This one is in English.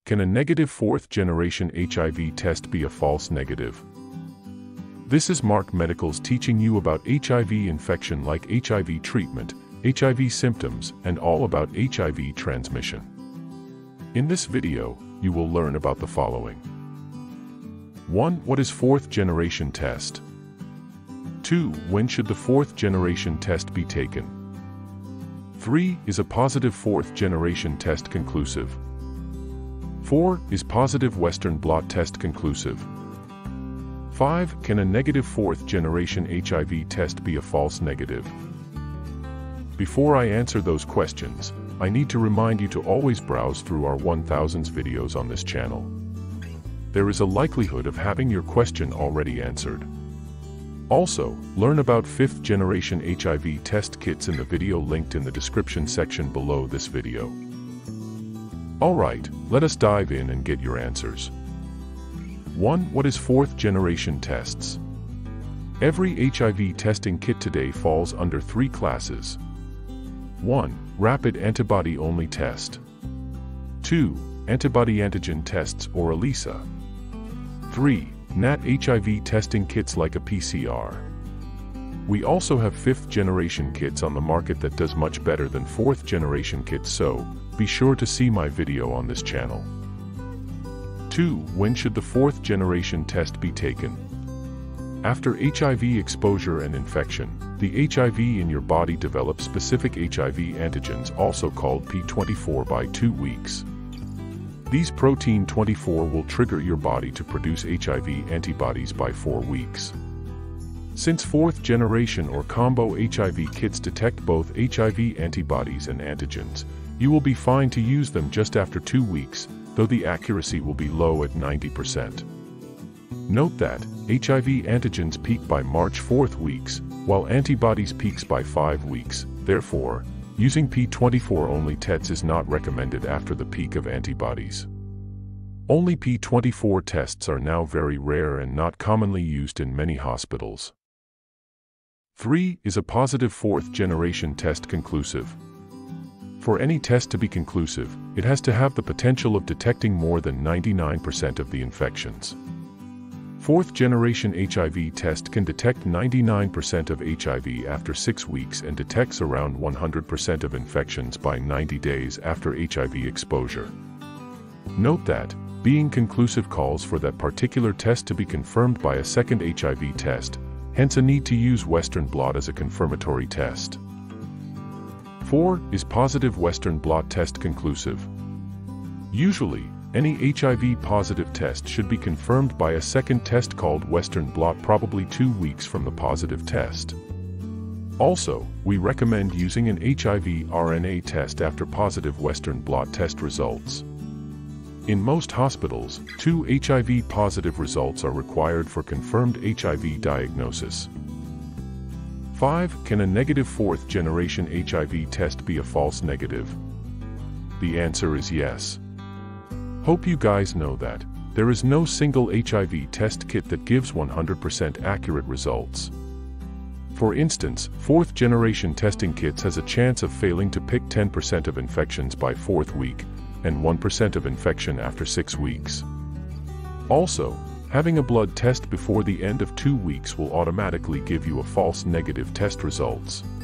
Can a negative fourth-generation HIV test be a false negative? This is Mark Medical's teaching you about HIV infection, like HIV treatment, HIV symptoms, and all about HIV transmission. In this video, you will learn about the following. 1. What is fourth-generation test? 2. When should the fourth-generation test be taken? 3. Is a positive fourth-generation test conclusive? 4. Is positive Western blot test conclusive? 5. Can a negative fourth-generation HIV test be a false negative? Before I answer those questions, I need to remind you to always browse through our 1000s videos on this channel. There is a likelihood of having your question already answered. Also, learn about fifth-generation HIV test kits in the video linked in the description section below this video. Alright, let us dive in and get your answers. 1. What is fourth-generation tests? Every HIV testing kit today falls under 3 classes. 1. Rapid antibody-only test. 2. Antibody-antigen tests or ELISA. 3. NAT HIV testing kits like a PCR. We also have 5th-generation kits on the market that does much better than 4th-generation kits, so be sure to see my video on this channel. 2. When should the 4th-generation test be taken? After HIV exposure and infection, the HIV in your body develops specific HIV antigens, also called P24, by 2 weeks. These protein 24 will trigger your body to produce HIV antibodies by 4 weeks. Since 4th generation or combo HIV kits detect both HIV antibodies and antigens, you will be fine to use them just after 2 weeks, though the accuracy will be low at 90%. Note that HIV antigens peak by March 4th weeks, while antibodies peaks by 5 weeks. Therefore, using P24 only tests is not recommended after the peak of antibodies. Only P24 tests are now very rare and not commonly used in many hospitals. 3. Is a positive fourth-generation test conclusive? For any test to be conclusive, it has to have the potential of detecting more than 99% of the infections. 4th-generation HIV test can detect 99% of HIV after 6 weeks and detects around 100% of infections by 90 days after HIV exposure. Note that being conclusive calls for that particular test to be confirmed by a second HIV test, hence a need to use Western blot as a confirmatory test. 4. Is positive Western blot test conclusive? Usually, any HIV positive test should be confirmed by a second test called Western blot, probably 2 weeks from the positive test. Also, we recommend using an HIV RNA test after positive Western blot test results. In most hospitals, 2 HIV positive results are required for confirmed HIV diagnosis. 5. Can a negative fourth-generation HIV test be a false negative? The answer is yes. Hope you guys know that there is no single HIV test kit that gives 100% accurate results. For instance, 4th-generation testing kits has a chance of failing to pick 10% of infections by 4th week, and 1% of infection after 6 weeks. Also, having a blood test before the end of 2 weeks will automatically give you a false negative test results.